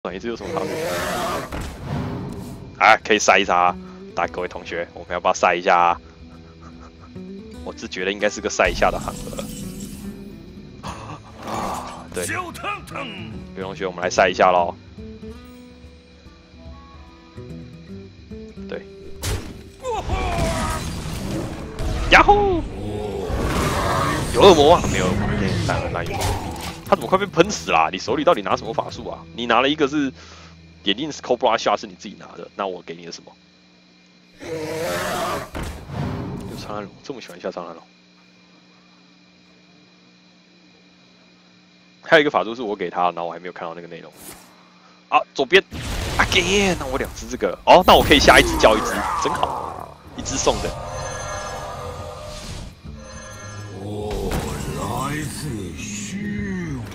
转一次有什么好？啊，可以晒一下啊！大家各位同学，我们要不要晒一下啊？我只觉得应该是个晒一下的行额。啊，对，各位同学，我们来晒一下咯。对，呀吼！有恶魔啊？没有恶魔，那有。他怎么快被喷死啦？你手里到底拿什么法术啊？你拿了一个是，眼镜是 Cobra Shot 是你自己拿的，那我给你的什么？有长安龙，这么喜欢下长安龙。还有一个法术是我给他，然后我还没有看到那个内容。啊，左边 ，again， 那我2只这个，哦，那我可以下一只交一只，真好，1只送的。 我来自虚无。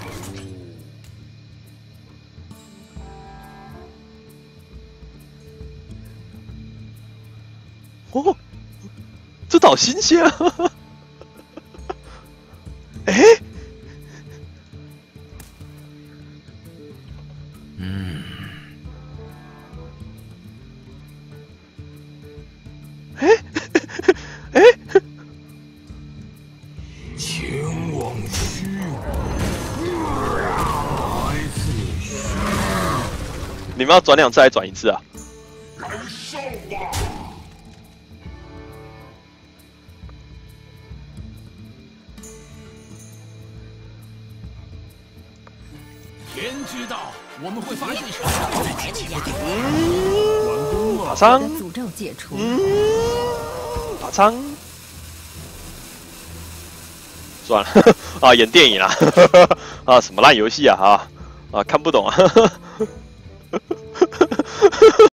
哦，这好新鲜啊！哎、欸。 前往虚无，来自虚无。 你们要转2次还是转1次啊？ 来上吧！ 天知道我们会发现什么？ 完工了。 法仓， 诅咒解除。 法仓。算了啊，演电影啦啊，什么烂游戏啊啊，看不懂啊。